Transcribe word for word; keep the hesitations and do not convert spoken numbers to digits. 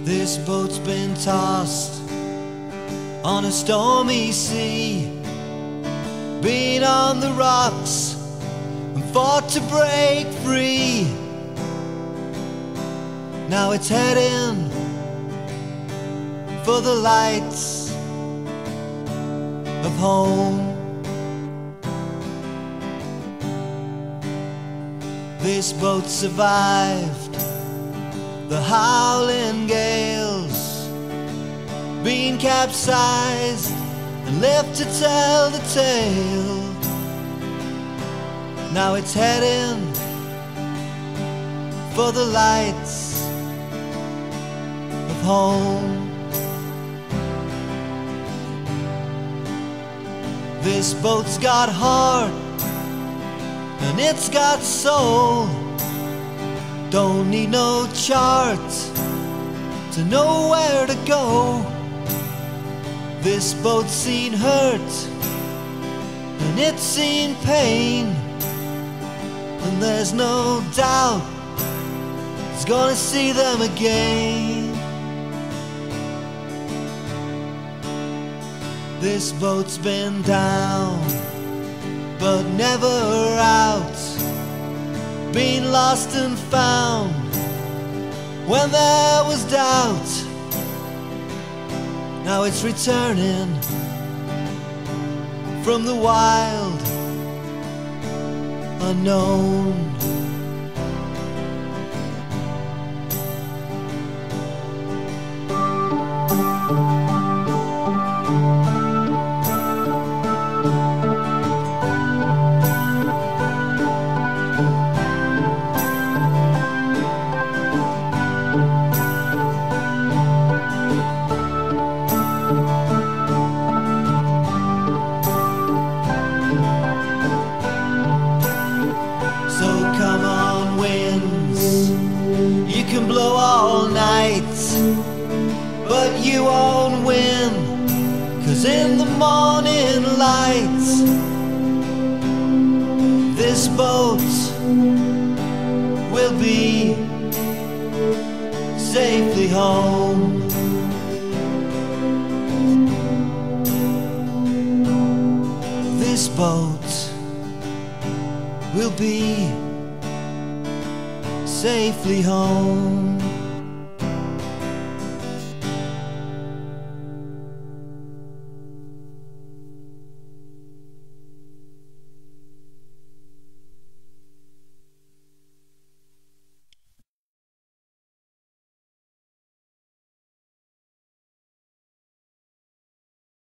This boat's been tossed on a stormy sea, been on the rocks and fought to break free. Now it's heading for the lights of home. This boat survived the howling gales, been capsized and left to tell the tale. Now it's heading for the lights of home. This boat's got heart and it's got soul. Don't need no chart to know where to go. This boat's seen hurt and it's seen pain, and there's no doubt it's gonna see them again. This boat's been down but never out, been lost and found when there was doubt. Now it's returning from the wild unknown. You can blow all night, but you won't win, 'cause in the morning light this boat will be safely home. This boat will be safely home.